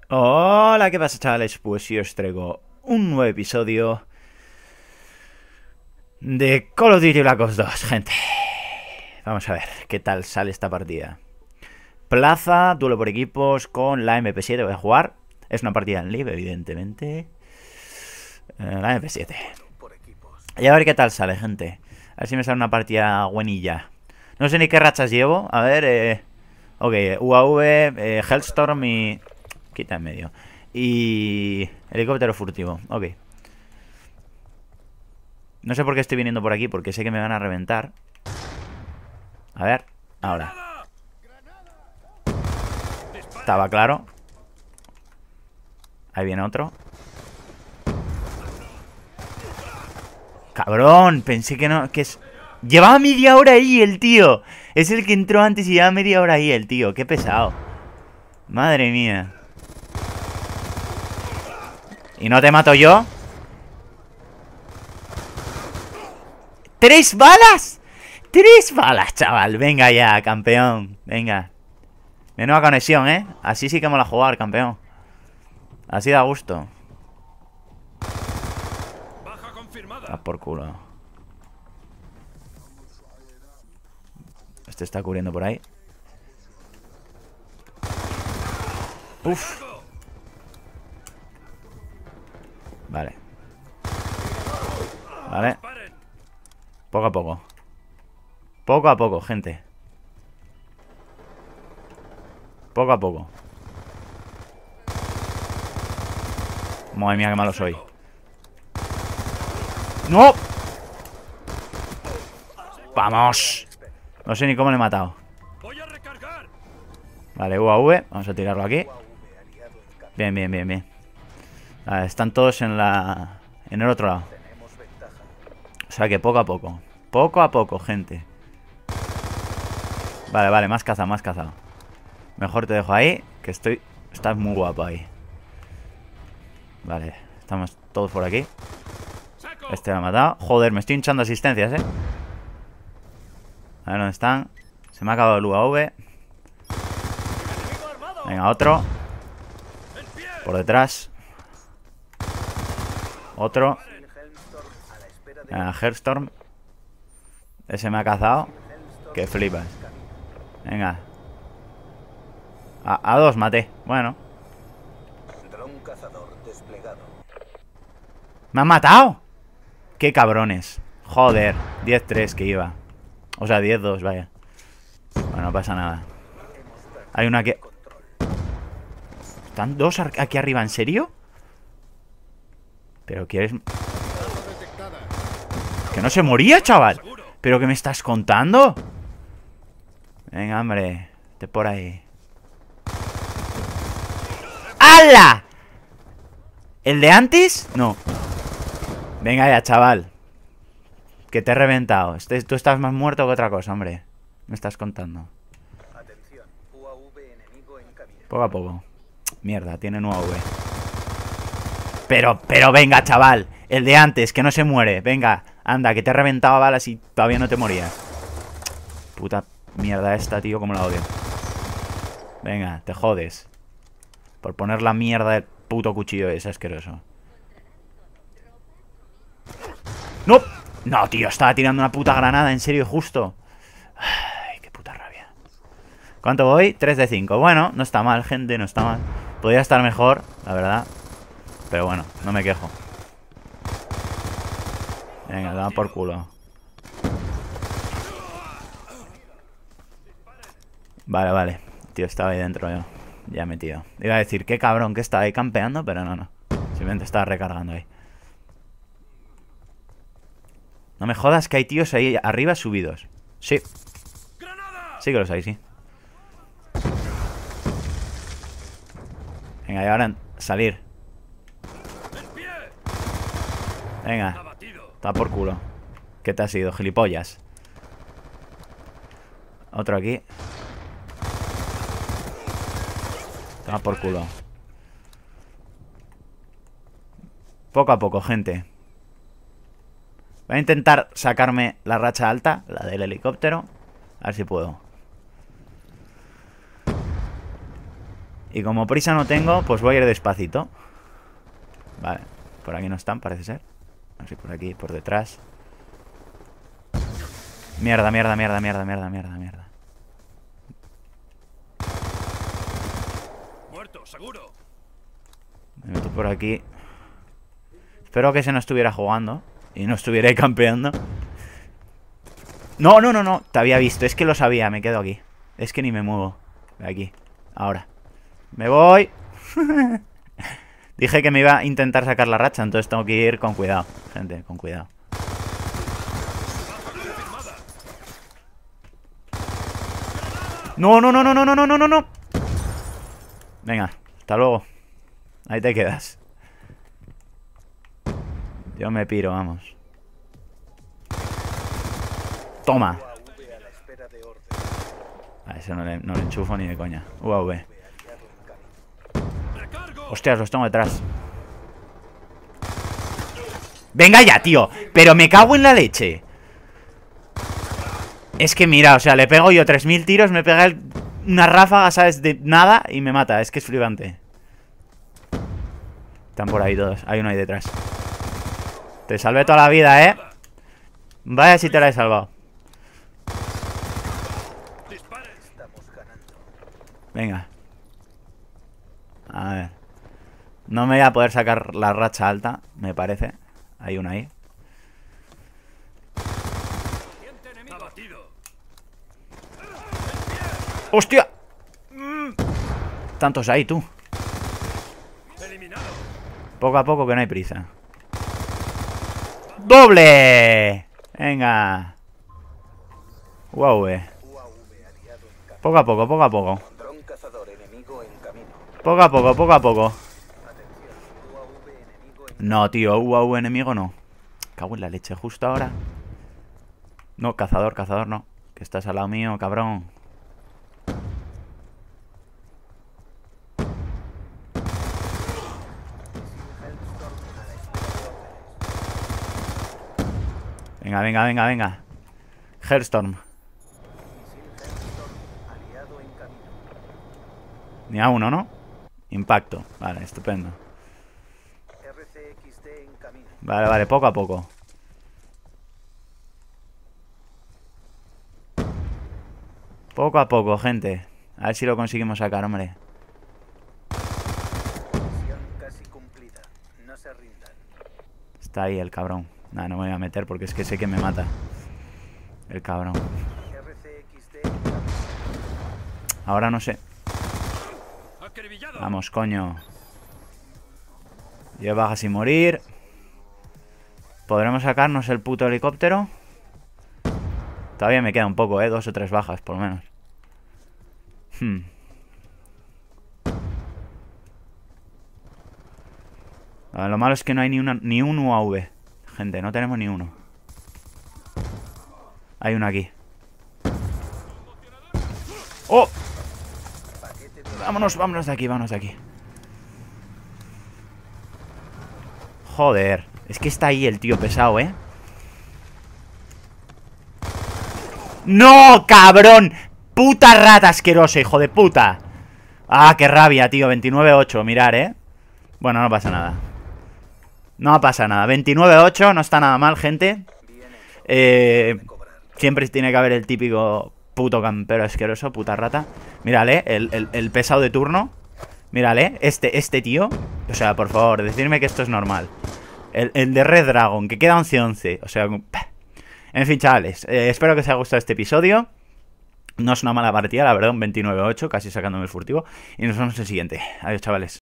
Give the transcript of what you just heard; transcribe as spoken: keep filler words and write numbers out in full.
Hola, ¿qué pasa, chavales? Pues yo os traigo un nuevo episodio de Call of Duty Black Ops dos, gente. Vamos a ver qué tal sale esta partida. Plaza, duelo por equipos con la M P siete. Voy a jugar. Es una partida en live, evidentemente. Eh, la M P siete. Y a ver qué tal sale, gente. A ver si me sale una partida buenilla. No sé ni qué rachas llevo. A ver, eh... ok, U A V, eh, Hellstorm y... Quita en medio. Y... helicóptero furtivo, ok. No sé por qué estoy viniendo por aquí, porque sé que me van a reventar. A ver, ahora. Estaba claro. Ahí viene otro. Cabrón, pensé que no, que es... Llevaba media hora ahí el tío. Es el que entró antes y llevaba media hora ahí el tío. Qué pesado. Madre mía. ¿Y no te mato yo? ¡Tres balas! ¡Tres balas, chaval! Venga ya, campeón. Venga. Menuda conexión, ¿eh? Así sí que mola jugar, campeón. Así da gusto. Ah, por culo. Este está cubriendo por ahí. Uf. Vale. Vale. Poco a poco. Poco a poco, gente. Poco a poco. Madre mía, qué malo soy. ¡No! ¡Vamos! No sé ni cómo le he matado. Vale, U A V. Vamos a tirarlo aquí. Bien, bien, bien, bien. Vale, están todos en la... en el otro lado. O sea que poco a poco. Poco a poco, gente. Vale, vale, más cazado, más cazado. Mejor te dejo ahí, que estoy... Estás muy guapo ahí. Vale, estamos todos por aquí. Este lo ha matado. Joder, me estoy hinchando asistencias, eh. A ver dónde están. Se me ha acabado el U A V. Venga, otro. Por detrás. Otro. Venga, Hellstorm. Ese me ha cazado. Que flipas. Venga. A, a dos maté. Bueno. ¡Me han matado! ¡Qué cabrones! Joder. diez tres que iba. O sea, diez dos, vaya. Bueno, no pasa nada. Hay una que... ¿Están dos aquí arriba? ¿En serio? ¿Pero quieres...? ¡Que no se moría, chaval! ¿Pero qué me estás contando? Venga, hombre. Te por ahí. ¡Hala! ¿El de antes? No. Venga ya, chaval. Que te he reventado. Este, tú estás más muerto que otra cosa, hombre. Me estás contando. Poco a poco. Mierda, tienen U A V. Pero, pero venga, chaval. El de antes, que no se muere. Venga, anda, que te he reventado a balas y todavía no te morías. Puta mierda esta, tío, como la odio. Venga, te jodes. Por poner la mierda del puto cuchillo ese asqueroso. ¡No! No, tío, estaba tirando una puta granada, en serio, justo. Ay, qué puta rabia. ¿Cuánto voy? tres de cinco. Bueno, no está mal, gente, no está mal. Podría estar mejor, la verdad. Pero bueno, no me quejo. Venga, da por culo. Vale, vale. Tío, estaba ahí dentro yo. Ya metido. Iba a decir, qué cabrón que estaba ahí campeando, pero no, no. Simplemente estaba recargando ahí. No me jodas que hay tíos ahí arriba subidos. Sí. Sí que los hay, sí. Venga, y ahora salir. Venga. Está por culo. ¿Qué te has ido, gilipollas? Otro aquí. Toma por culo. Poco a poco, gente. Voy a intentar sacarme la racha alta, la del helicóptero. A ver si puedo. Y como prisa no tengo, pues voy a ir despacito. Vale, por aquí no están, parece ser. No sé, por aquí, por detrás. Mierda, mierda, mierda, mierda, mierda, mierda, mierda. Muerto, seguro. Me meto por aquí. Espero que se no estuviera jugando y no estuviera ahí campeando. No, no, no, no. Te había visto, es que lo sabía, me quedo aquí. Es que ni me muevo. De aquí, ahora. Me voy. Dije que me iba a intentar sacar la racha, entonces tengo que ir con cuidado, gente, con cuidado. No, no, no, no, no, no, no, no, no. Venga, hasta luego. Ahí te quedas. Yo me piro, vamos. Toma. A ese no le, no le enchufo ni de coña. U A V. Hostias, los tengo detrás. Venga ya, tío. Pero me cago en la leche. Es que mira, o sea, le pego yo tres mil tiros, me pega el, una ráfaga, ¿sabes? De nada y me mata. Es que es flipante. Están por ahí todos. Hay uno ahí detrás. Te salvé toda la vida, ¿eh? Vaya si te la he salvado. Venga. A ver. No me voy a poder sacar la racha alta, me parece. Hay una ahí. ¡Hostia! Mm. Tantos ahí, tú. Poco a poco, que no hay prisa. ¡Doble! Venga. Wow, eh. Poco a poco, poco a poco. Poco a poco, poco a poco. No, tío, U A V enemigo no. Cago en la leche, justo ahora. No, cazador, cazador no. Que estás al lado mío, cabrón. Venga, venga, venga, venga. Hellstorm. Ni a uno, ¿no? Impacto. Vale, estupendo. Vale, vale, poco a poco. Poco a poco, gente. A ver si lo conseguimos sacar, hombre. Está ahí el cabrón. Nah, no me voy a meter porque es que sé que me mata. El cabrón. Ahora no sé. Vamos, coño. Yo baja sin morir. ¿Podremos sacarnos el puto helicóptero? Todavía me queda un poco, eh. Dos o tres bajas, por lo menos. Hmm. A ver, lo malo es que no hay ni, una, ni un U A V. Gente, no tenemos ni uno. Hay uno aquí. ¡Oh! Vámonos, vámonos de aquí, vámonos de aquí. Joder. Es que está ahí el tío pesado, ¿eh? ¡No, cabrón! ¡Puta rata asquerosa, hijo de puta! Ah, qué rabia, tío. veintinueve ocho, mirar, ¿eh? Bueno, no pasa nada. No pasa nada. veintinueve ocho, no está nada mal, gente. Eh, siempre tiene que haber el típico puto campero asqueroso, puta rata. Mírale, el, el, el pesado de turno. Mírale, este, este tío. O sea, por favor, decidme que esto es normal. El, el de Red Dragon, que queda once once. O sea, en fin, chavales, eh, espero que os haya gustado este episodio. No es una mala partida, la verdad, un veintinueve ocho, casi sacándome el furtivo. Y nos vemos en el siguiente. Adiós, chavales.